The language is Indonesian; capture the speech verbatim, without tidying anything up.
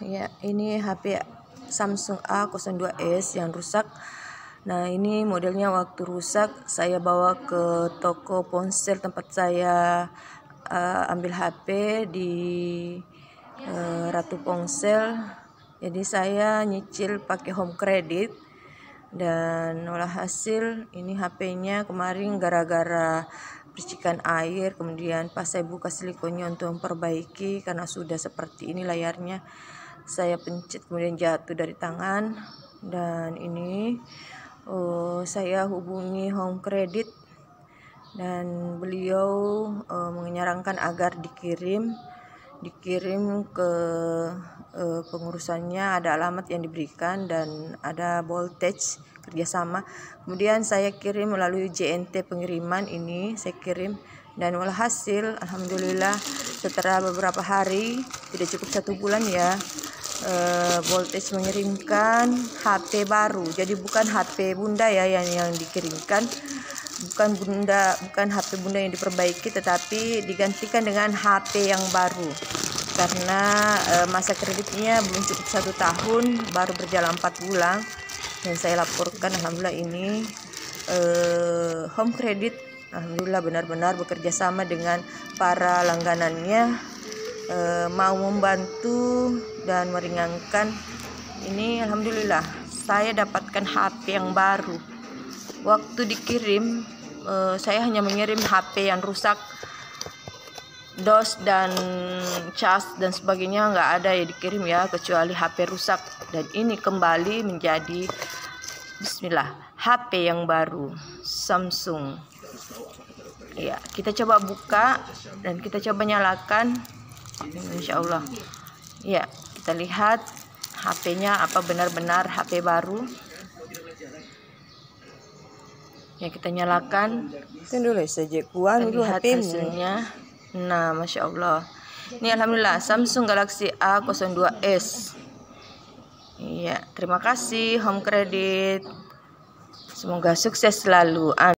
Ya, ini H P Samsung A nol dua S yang rusak. Nah, ini modelnya waktu rusak saya bawa ke toko ponsel tempat saya uh, ambil H P di uh, Ratu Ponsel. Jadi saya nyicil pakai home credit dan walhasil ini H P-nya kemarin gara-gara percikan air, kemudian pas saya buka silikonnya untuk memperbaiki karena sudah seperti ini layarnya, saya pencet kemudian jatuh dari tangan. Dan ini uh, saya hubungi home credit dan beliau uh, menyarankan agar dikirim dikirim ke uh, pengurusannya, ada alamat yang diberikan dan ada voltage kerjasama. Kemudian saya kirim melalui J N T pengiriman, ini saya kirim dan walhasil alhamdulillah setelah beberapa hari, tidak cukup satu bulan ya, uh, voltage mengirimkan H P baru. Jadi bukan H P bunda ya yang yang dikirimkan, bukan bunda bukan H P bunda yang diperbaiki, tetapi digantikan dengan H P yang baru karena uh, masa kreditnya belum cukup satu tahun, baru berjalan empat bulan. Dan saya laporkan alhamdulillah ini uh, home credit alhamdulillah benar-benar bekerja sama dengan para langganannya, uh, mau membantu dan meringankan. Ini alhamdulillah saya dapatkan H P yang baru. Waktu dikirim uh, saya hanya mengirim H P yang rusak, dos dan cas dan sebagainya nggak ada ya dikirim ya, kecuali H P rusak. Dan ini kembali menjadi bismillah H P yang baru Samsung. Ya, kita coba buka dan kita coba nyalakan, insya Allah. Ya, kita lihat H P-nya apa benar-benar H P baru. Ya, kita nyalakan. Kan dulu saja kuan dulu Lihat H P-nya. hasilnya. Nah, masya Allah. Ini alhamdulillah Samsung Galaxy A nol dua S. Iya, terima kasih home credit. Semoga sukses selalu. Amin.